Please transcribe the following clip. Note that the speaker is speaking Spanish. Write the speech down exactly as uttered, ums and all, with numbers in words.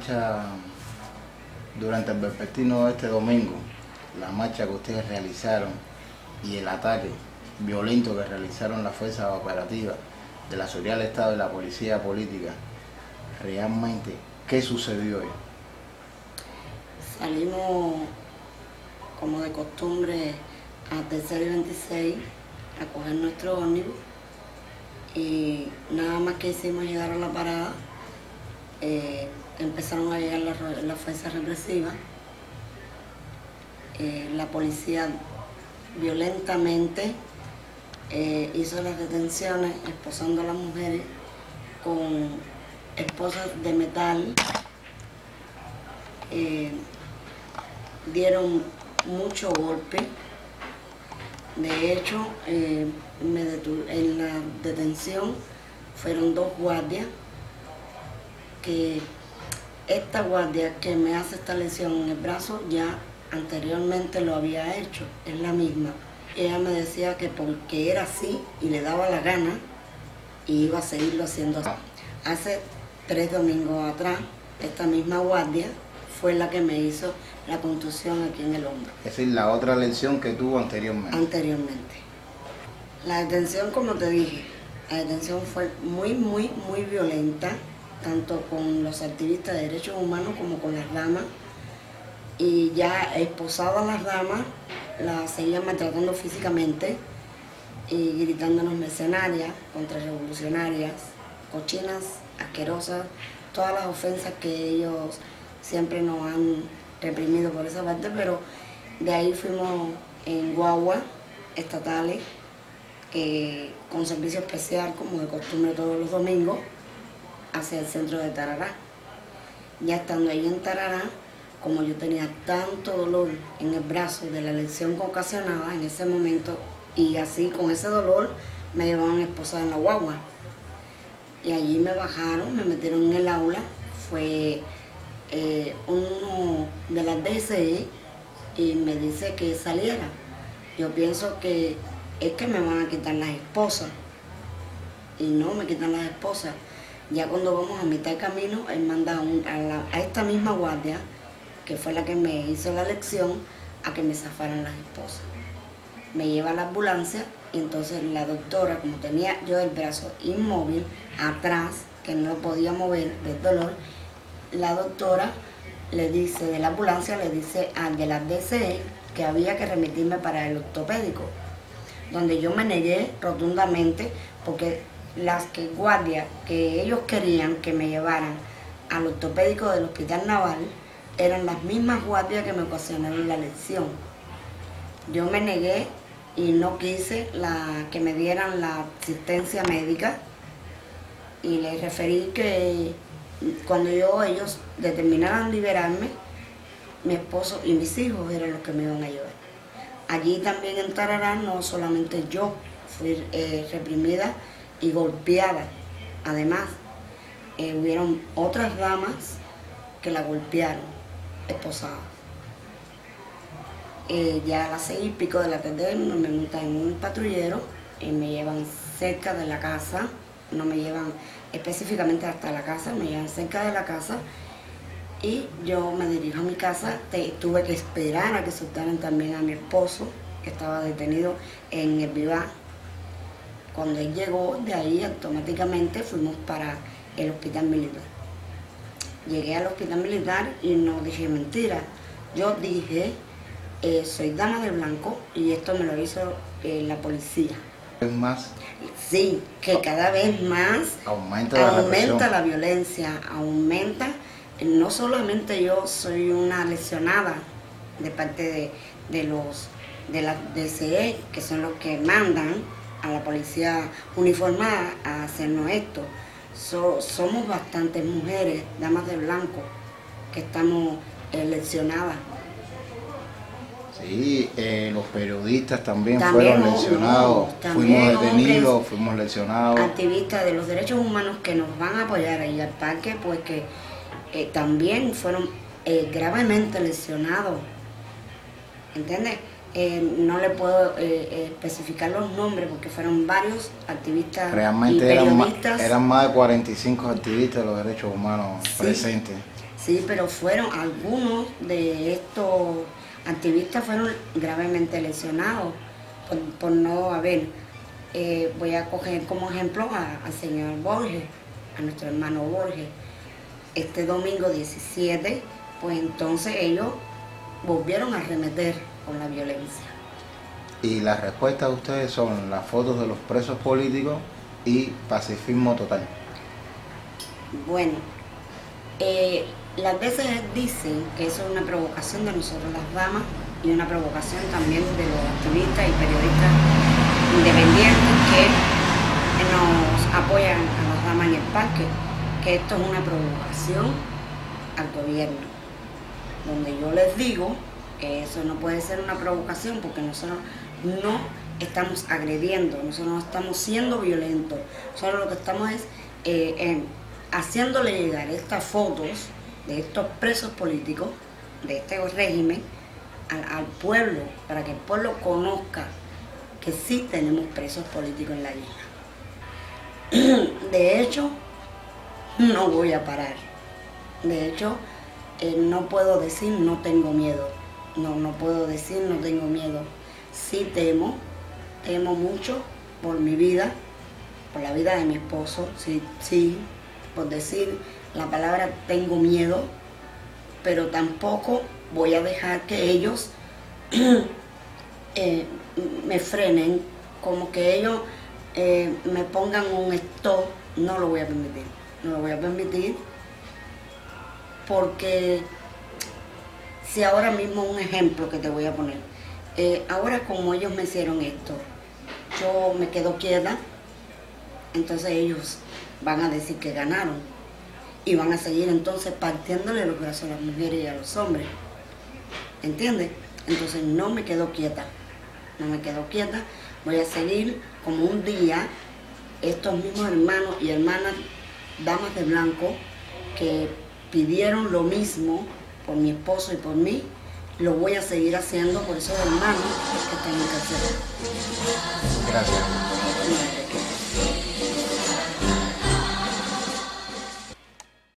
marcha durante el vespertino de este domingo, la marcha que ustedes realizaron y el ataque violento que realizaron las fuerzas operativas de la Seguridad del Estado y la Policía Política, realmente, ¿qué sucedió hoy? Salimos, como de costumbre, a Tercera y veintiséis a coger nuestro ómnibus y nada más que hicimos llegar a la parada, eh, empezaron a llegar las, las fuerzas represivas. Eh, la policía violentamente eh, hizo las detenciones, esposando a las mujeres con esposas de metal. Eh, dieron mucho golpe. De hecho, eh, me en la detención fueron dos guardias, que esta guardia que me hace esta lesión en el brazo ya anteriormente lo había hecho, es la misma. Ella me decía que porque era así y le daba la gana, y iba a seguirlo haciendo así. Hace tres domingos atrás, esta misma guardia fue la que me hizo la contusión aquí en el hombro. Es decir, la otra lesión que tuvo anteriormente. Anteriormente. La detención, como te dije, la detención fue muy, muy, muy violenta, tanto con los activistas de derechos humanos como con las damas. Y ya esposadas las damas, las seguían maltratando físicamente y gritándonos mercenarias, contrarrevolucionarias, cochinas, asquerosas, todas las ofensas que ellos siempre nos han reprimido por esa parte, pero de ahí fuimos en guagua estatales eh, con servicio especial, como de costumbre todos los domingos, hacia el centro de Tarará. Ya estando ahí en Tarará, como yo tenía tanto dolor en el brazo de la lesión ocasionada en ese momento, y así con ese dolor me llevaban esposada en la guagua. Y allí me bajaron, me metieron en el aula, fue eh, uno de las D C E y me dice que saliera. Yo pienso que es que me van a quitar las esposas, y no me quitan las esposas. Ya cuando vamos a mitad de camino, él manda un, a, la, a esta misma guardia, que fue la que me hizo la lección, a que me zafaran las esposas. Me lleva a la ambulancia y entonces la doctora, como tenía yo el brazo inmóvil atrás, que no lo podía mover del dolor, la doctora le dice, de la ambulancia, le dice al de la D C E que había que remitirme para el ortopédico, donde yo me negué rotundamente, porque las que guardias que ellos querían que me llevaran al ortopédico del Hospital Naval eran las mismas guardias que me ocasionaron la lesión. Yo me negué y no quise la, que me dieran la asistencia médica, y les referí que cuando yo, ellos determinaran liberarme, mi esposo y mis hijos eran los que me iban a llevar. Allí también en Tarará no solamente yo fui eh, reprimida y golpeada, además eh, hubieron otras damas que la golpearon, esposadas. Eh, ya a las seis y pico de la tarde me montan en un patrullero y me llevan cerca de la casa, no me llevan específicamente hasta la casa, me llevan cerca de la casa, y yo me dirijo a mi casa. Te, tuve que esperar a que soltaran también a mi esposo, que estaba detenido en el Vivar. Cuando él llegó, de ahí automáticamente fuimos para el hospital militar. Llegué al hospital militar y no dije mentira. Yo dije, eh, soy dama de blanco y esto me lo hizo eh, la policía. ¿Es más? Sí, que cada vez más aumenta la, aumenta la violencia, aumenta. No solamente yo soy una lesionada de parte de, de los de la D C E, que son los que mandan a la policía uniformada a hacernos esto. So, somos bastantes mujeres, damas de blanco, que estamos eh, lesionadas. Sí, eh, los periodistas también, también fueron lesionados, no, fuimos detenidos, hombres, fuimos lesionados. Activistas de los derechos humanos que nos van a apoyar ahí al parque, pues que eh, también fueron eh, gravemente lesionados, ¿entiendes? Eh, no le puedo eh, especificar los nombres porque fueron varios activistas. Realmente y periodistas. Eran, más, eran más de cuarenta y cinco activistas de los derechos humanos, sí, presentes. Sí, pero fueron algunos de estos activistas fueron gravemente lesionados por, por no haber. Eh, voy a coger como ejemplo a- al señor Borges, a nuestro hermano Borges. Este domingo diecisiete, pues entonces ellos volvieron a arremeter con la violencia. Y las respuestas de ustedes son las fotos de los presos políticos y pacifismo total. Bueno, eh, las veces dicen que eso es una provocación de nosotros las damas y una provocación también de los activistas y periodistas independientes que nos apoyan a las damas en el parque, que esto es una provocación al gobierno, donde yo les digo que eso no puede ser una provocación porque nosotros no estamos agrediendo, nosotros no estamos siendo violentos, nosotros lo que estamos es eh, en, haciéndole llegar estas fotos de estos presos políticos, de este régimen, al, al pueblo, para que el pueblo conozca que sí tenemos presos políticos en la isla. De hecho, no voy a parar. De hecho, eh, no puedo decir no tengo miedo. No, no puedo decir no tengo miedo. Sí temo, temo mucho por mi vida, por la vida de mi esposo. Sí, sí, por decir la palabra tengo miedo, pero tampoco voy a dejar que ellos eh, me frenen, como que ellos eh, me pongan un stop. No lo voy a permitir, no lo voy a permitir, porque si ahora mismo un ejemplo que te voy a poner, eh, ahora como ellos me hicieron esto, yo me quedo quieta, entonces ellos van a decir que ganaron y van a seguir entonces partiéndole los brazos a las mujeres y a los hombres, ¿entiendes? Entonces no me quedo quieta, no me quedo quieta, voy a seguir como un día estos mismos hermanos y hermanas, damas de blanco, que pidieron lo mismo por mi esposo y por mí, lo voy a seguir haciendo por esos hermanos que están en cárcel. Gracias.